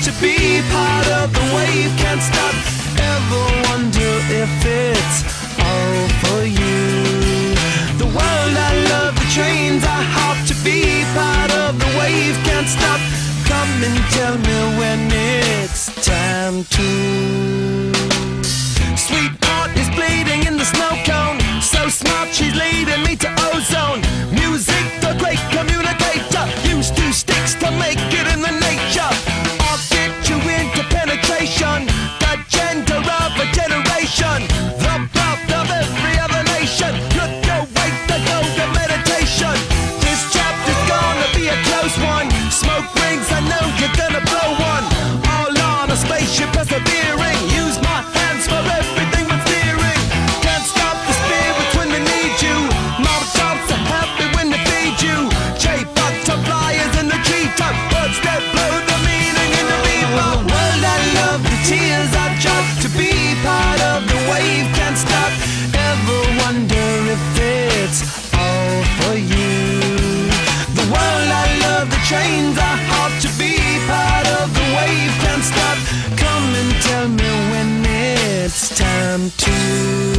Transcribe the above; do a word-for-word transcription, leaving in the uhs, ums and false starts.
to be part of the wave. Can't stop, ever wonder if it's all for you. The world I love, the trains I hop to be part of the wave. Can't stop, come and tell me when it's time to. Sweetheart is bleeding in the snow cone, so smart she's leading me to ozone. Music, the great communicator, used two sticks to make it in the nature. I'll get you into penetration, the gender of a generation, the birth of every other nation. Look your way to go to meditation. This chapter's gonna be a close one. Smoke rings, I know you're gonna blow one. All on a spaceship persevering, use my hands for everything but steering. Can't stop the spirits when they need you. Mom tops are happy when they feed you. J butterflies in the treetop, birds that blow the meaning in the bebop. The world I love, the tears I drop to be part of the wave. Can't stop, ever wonder if it's all for you. The world I love, the trains I hop to be part of the wave. Can't stop, come and tell me when it's time to.